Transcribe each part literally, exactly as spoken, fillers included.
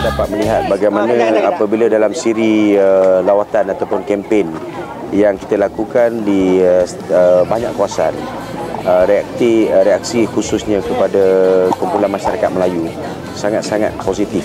dapat melihat bagaimana apabila dalam siri uh, lawatan ataupun kempen yang kita lakukan di uh, uh, banyak kawasan, uh, reaksi, uh, reaksi khususnya kepada kumpulan masyarakat Melayu sangat-sangat positif.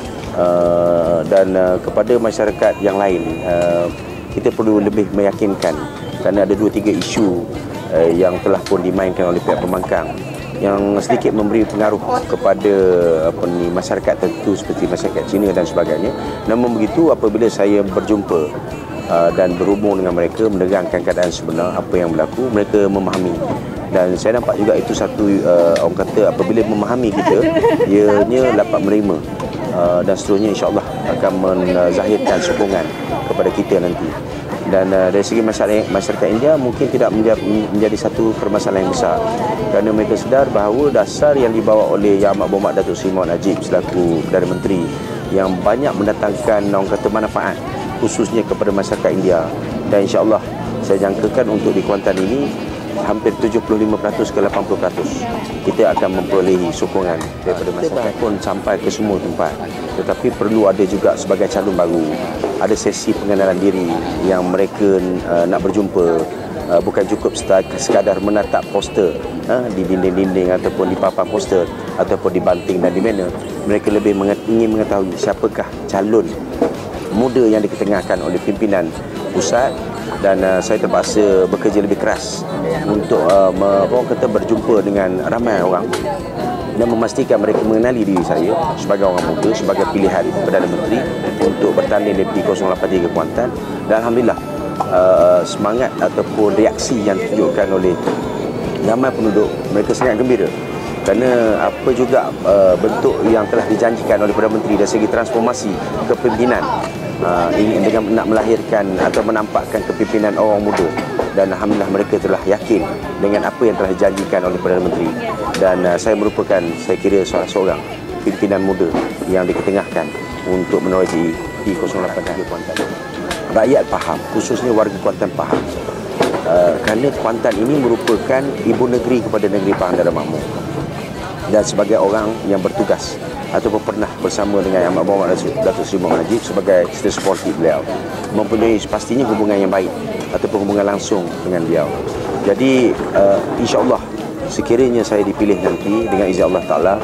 Uh, dan uh, kepada masyarakat yang lain, uh, kita perlu lebih meyakinkan kerana ada dua tiga isu uh, yang telah pun dimainkan oleh pihak pembangkang yang sedikit memberi pengaruh kepada apa ni, masyarakat tertentu seperti masyarakat Cina dan sebagainya. Namun begitu, apabila saya berjumpa uh, dan berhubung dengan mereka, menerangkan keadaan sebenar apa yang berlaku, mereka memahami. Dan saya nampak juga itu satu uh, orang kata apabila memahami kita, ianya dapat menerima uh, dan seterusnya insya-Allah akan menzahirkan sokongan kepada kita nanti. Dan uh, dari segi masyarakat, masyarakat India mungkin tidak menjadi, menjadi satu permasalahan yang besar kerana mereka sedar bahawa dasar yang dibawa oleh Yang Amat Berhormat Datuk Seri Muhammad Najib selaku Perdana Menteri yang banyak mendatangkan orang kata manfaat khususnya kepada masyarakat India, dan insya-Allah saya jangkakan untuk di Kuantan ini hampir tujuh puluh lima peratus ke lapan puluh peratus kita akan memperolehi sokongan daripada masyarakat pun sampai ke semua tempat. Tetapi perlu ada juga sebagai calon baru, ada sesi pengenalan diri yang mereka uh, nak berjumpa, uh, bukan cukup sekadar menatap poster uh, di dinding-dinding ataupun di papan poster ataupun di banting dan di mana. Mereka lebih menget ingin mengetahui siapakah calon muda yang diketengahkan oleh pimpinan pusat. Dan uh, saya terpaksa bekerja lebih keras untuk uh, me, orang kata berjumpa dengan ramai orang dan memastikan mereka mengenali diri saya sebagai orang muda, sebagai pilihan Perdana Menteri untuk bertanding di P kosong lapan tiga Kuantan. Dan Alhamdulillah uh, semangat ataupun reaksi yang ditunjukkan oleh ramai penduduk, mereka sangat gembira kerana apa juga uh, bentuk yang telah dijanjikan oleh Perdana Menteri dari segi transformasi kepimpinan. Uh, ingin dengan nak melahirkan atau menampakkan kepimpinan orang muda, dan alhamdulillah mereka telah yakin dengan apa yang telah dijanjikan oleh Perdana Menteri. Dan uh, saya merupakan, saya kira salah seorang pimpinan muda yang diketengahkan untuk menerosi P kosong lapan tiga Kuantan. Rakyat faham, khususnya warga Kuantan faham, uh, kerana Kuantan ini merupakan ibu negeri kepada negeri Pahang Dara Makmur. Dan sebagai orang yang bertugas ataupun pernah bersama dengan Yang Amat Berhormat Datuk Seri Muhammad Najib sebagai setiap supporter beliau, mempunyai pastinya hubungan yang baik ataupun hubungan langsung dengan beliau. Jadi uh, insya-Allah sekiranya saya dipilih nanti dengan izin Allah Taala,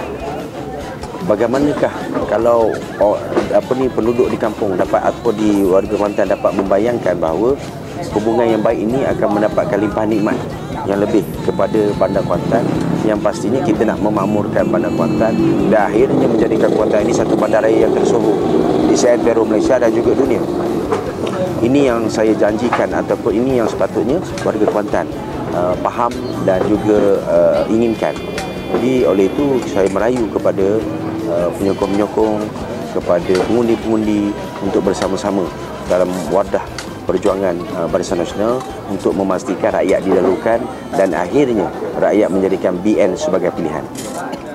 bagaimanakah kalau oh, apa ni penduduk di kampung dapat atau di warga Kuantan dapat membayangkan bahawa hubungan yang baik ini akan mendapatkan limpahan nikmat yang lebih kepada Bandar Kuantan, yang pastinya kita nak memakmurkan Bandar Kuantan dan akhirnya menjadikan Kuantan ini satu bandaraya yang tersohor di seantero Malaysia dan juga dunia. Ini yang saya janjikan ataupun ini yang sepatutnya warga Kuantan uh, faham dan juga uh, inginkan. Jadi oleh itu saya merayu kepada uh, penyokong-penyokong, kepada pengundi-pengundi untuk bersama-sama dalam wadah perjuangan uh, Barisan Nasional untuk memastikan rakyat didahulukan dan akhirnya rakyat menjadikan B N sebagai pilihan.